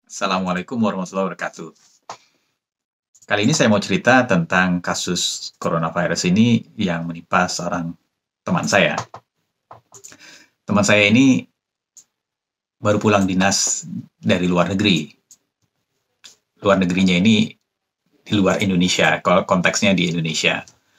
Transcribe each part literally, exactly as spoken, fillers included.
Assalamualaikum warahmatullahi wabarakatuh. Kali ini saya mau cerita tentang kasus coronavirus ini yang menimpa seorang teman saya. Teman saya ini baru pulang dinas dari luar negeri. Luar negerinya ini di luar Indonesia, kalau konteksnya di Indonesia.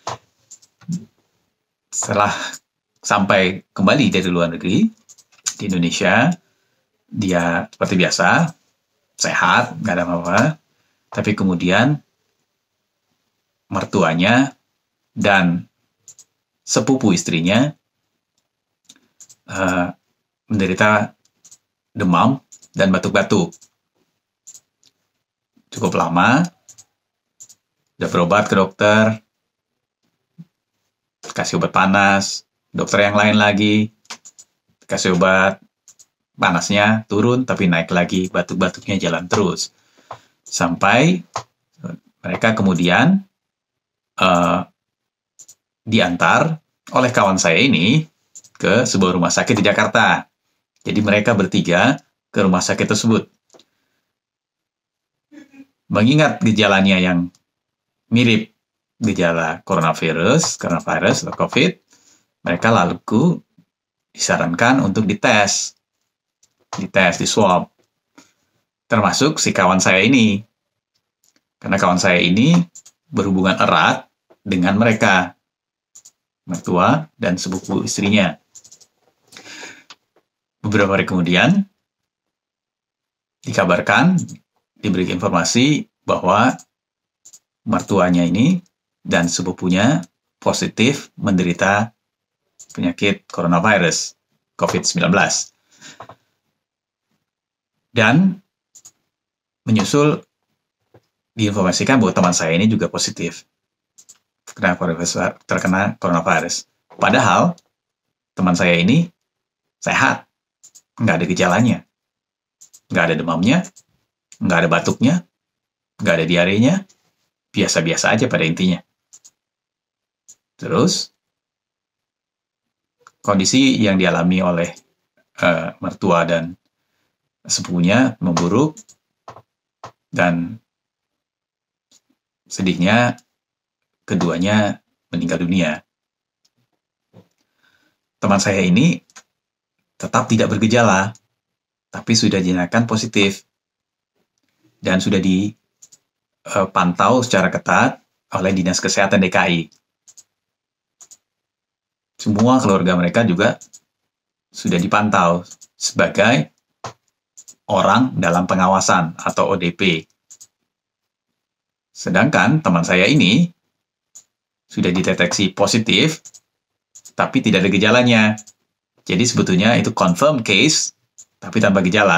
Setelah sampai kembali dari luar negeri, di Indonesia, dia seperti biasa, sehat, nggak ada apa-apa. Tapi kemudian mertuanya dan sepupu istrinya uh, menderita demam dan batuk-batuk. Cukup lama, udah berobat ke dokter, kasih obat panas, dokter yang lain lagi, kasih obat, panasnya turun tapi naik lagi, batuk-batuknya jalan terus. Sampai mereka kemudian uh, diantar oleh kawan saya ini ke sebuah rumah sakit di Jakarta. Jadi mereka bertiga ke rumah sakit tersebut. Mengingat gejalanya yang mirip gejala coronavirus, coronavirus atau COVID, mereka lalu disarankan untuk dites. Dites, di swab. Termasuk si kawan saya ini. Karena kawan saya ini berhubungan erat dengan mereka, mertua dan sepupu istrinya. Beberapa hari kemudian, dikabarkan, diberi informasi bahwa mertuanya ini dan sepupunya positif menderita penyakit coronavirus, COVID sembilan belas. Dan menyusul diinformasikan bahwa teman saya ini juga positif terkena coronavirus. Padahal teman saya ini sehat, nggak ada gejalanya, nggak ada demamnya, nggak ada batuknya, nggak ada diarenya, biasa-biasa aja pada intinya. Terus kondisi yang dialami oleh uh, mertua dan sepupunya memburuk, dan sedihnya keduanya meninggal dunia. Teman saya ini tetap tidak bergejala, tapi sudah dinyatakan positif dan sudah dipantau secara ketat oleh Dinas Kesehatan D K I. Semua keluarga mereka juga sudah dipantau sebagai orang dalam pengawasan atau O D P. Sedangkan teman saya ini sudah dideteksi positif, tapi tidak ada gejalanya. Jadi sebetulnya itu confirmed case, tapi tanpa gejala.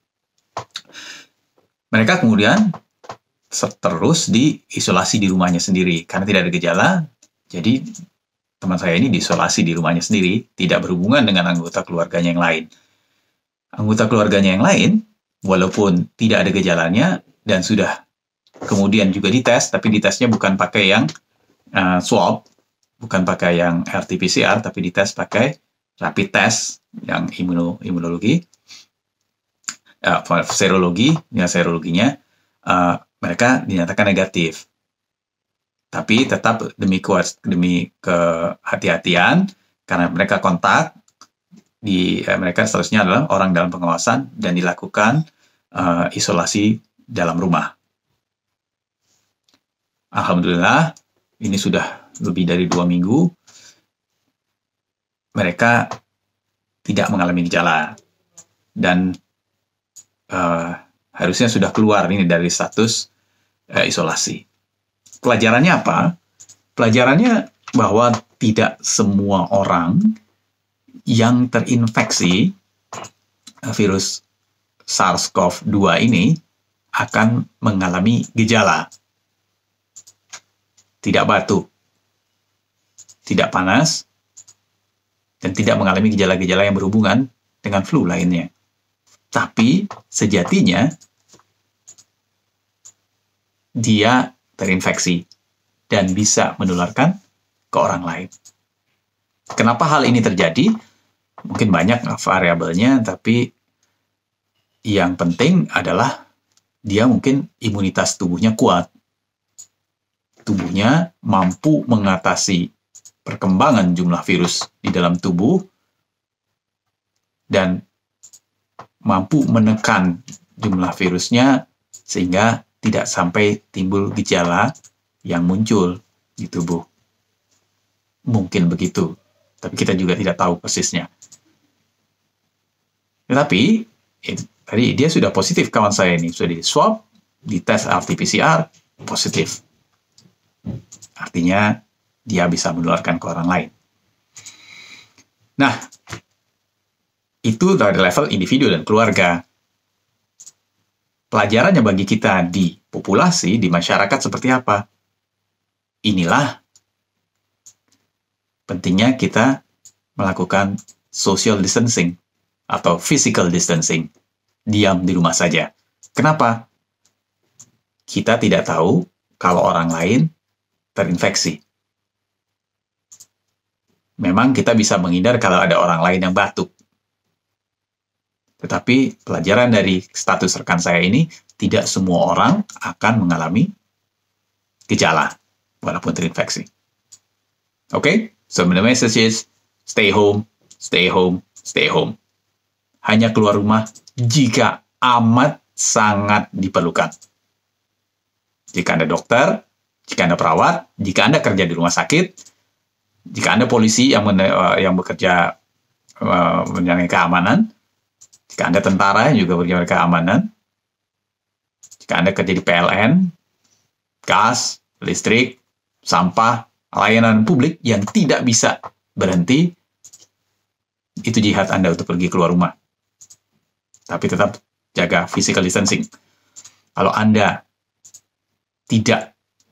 Mereka kemudian terus diisolasi di rumahnya sendiri. Karena tidak ada gejala, jadi teman saya ini diisolasi di rumahnya sendiri, tidak berhubungan dengan anggota keluarganya yang lain. Anggota keluarganya yang lain, walaupun tidak ada gejalanya dan sudah kemudian juga dites, tapi ditesnya bukan pakai yang uh, swab, bukan pakai yang R T P C R, tapi dites pakai rapid test yang imuno, imunologi, uh, serologi, ya serologinya, uh, mereka dinyatakan negatif. Tapi tetap demi kuat, demi kehati-hatian, karena mereka kontak, di eh, mereka seterusnya adalah orang dalam pengawasan dan dilakukan uh, isolasi dalam rumah. Alhamdulillah, ini sudah lebih dari dua minggu mereka tidak mengalami gejala dan uh, harusnya sudah keluar ini dari status uh, isolasi. Pelajarannya apa? Pelajarannya bahwa tidak semua orang yang terinfeksi virus SARS-CoV dua ini akan mengalami gejala. Tidak batuk, tidak panas, dan tidak mengalami gejala-gejala yang berhubungan dengan flu lainnya. Tapi sejatinya dia terinfeksi dan bisa menularkan ke orang lain. Kenapa hal ini terjadi? Mungkin banyak variabelnya, tapi yang penting adalah dia mungkin imunitas tubuhnya kuat. Tubuhnya mampu mengatasi perkembangan jumlah virus di dalam tubuh dan mampu menekan jumlah virusnya sehingga tidak sampai timbul gejala yang muncul di tubuh. Mungkin begitu, tapi kita juga tidak tahu persisnya. Tetapi itu, tadi dia sudah positif, kawan saya ini sudah di swab, di tes R T P C R positif. Artinya dia bisa menularkan ke orang lain. Nah, itu dari level individu dan keluarga. Pelajarannya bagi kita di populasi, di masyarakat seperti apa? Inilah pentingnya kita melakukan social distancing atau physical distancing. Diam di rumah saja. Kenapa? Kita tidak tahu kalau orang lain terinfeksi. Memang kita bisa menghindar kalau ada orang lain yang batuk. Tetapi pelajaran dari status rekan saya ini, tidak semua orang akan mengalami gejala walaupun terinfeksi. Oke? Okay? So, the message is, stay home, stay home, stay home. Hanya keluar rumah jika amat sangat diperlukan. Jika Anda dokter, jika Anda perawat, jika Anda kerja di rumah sakit, jika Anda polisi yang, men uh, yang bekerja uh, menjalankan keamanan, jika Anda tentara yang juga menjalankan keamanan, jika Anda kerja di P L N, gas, listrik, sampah, layanan publik yang tidak bisa berhenti, itu jihad Anda untuk pergi keluar rumah. Tapi tetap jaga physical distancing. Kalau Anda tidak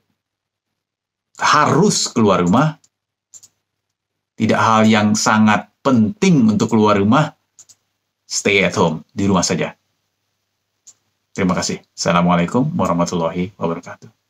harus keluar rumah, tidak hal yang sangat penting untuk keluar rumah, stay at home, di rumah saja. Terima kasih. Assalamualaikum warahmatullahi wabarakatuh.